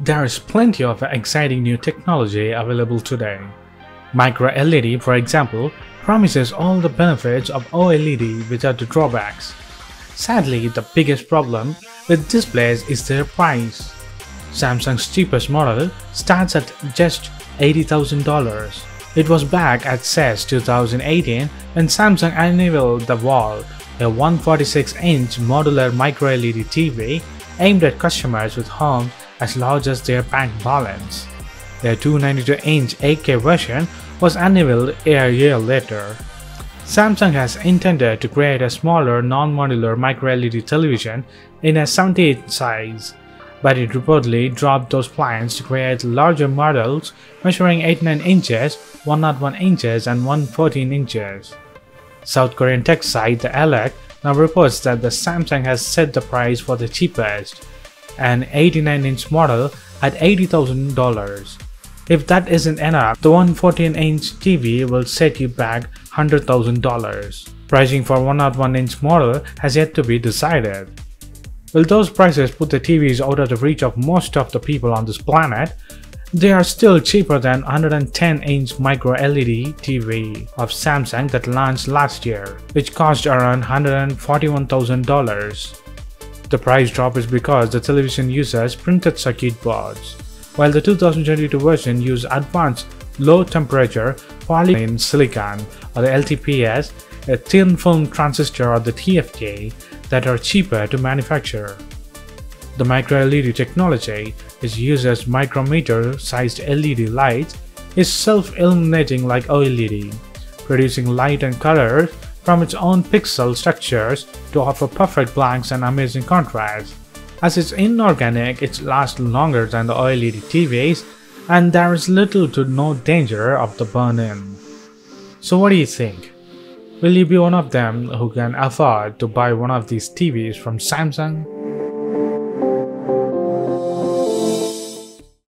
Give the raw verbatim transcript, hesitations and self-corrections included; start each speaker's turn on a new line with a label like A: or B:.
A: There is plenty of exciting new technology available today. MicroLED, for example, promises all the benefits of OLED without the drawbacks. Sadly, the biggest problem with displays is their price. Samsung's cheapest model starts at just eighty thousand dollars. It was back at C E S two thousand eighteen when Samsung unveiled the Wall, a one hundred forty-six inch modular MicroLED T V aimed at customers with homes as large as their bank balance. Their two hundred ninety-two inch eight K version was unveiled a year later. Samsung has intended to create a smaller non-modular MicroLED television in a seventy-eight size, but it reportedly dropped those plans to create larger models measuring eighty-nine inches, one hundred one inches and one hundred fourteen inches. South Korean tech site The Alec now reports that the Samsung has set the price for the cheapest, an eighty-nine inch model at eighty thousand dollars. If that isn't enough, the one hundred fourteen inch T V will set you back one hundred thousand dollars. Pricing for one hundred one inch model has yet to be decided. While those prices put the T Vs out of the reach of most of the people on this planet, they are still cheaper than one hundred ten inch MicroLED T V of Samsung that launched last year, which cost around one hundred forty-one thousand dollars. The price drop is because the television uses printed circuit boards, while the two thousand twenty-two version used advanced low-temperature polyimide silicon or the L T P S, a thin film transistor or the T F T that are cheaper to manufacture. The MicroLED technology, which uses micrometer-sized L E D lights, is self-illuminating like OLED, producing light and color from its own pixel structures to offer perfect blanks and amazing contrast. As it's inorganic, it lasts longer than the OLED T Vs, and there is little to no danger of the burn-in. So what do you think? Will you be one of them who can afford to buy one of these T Vs from Samsung?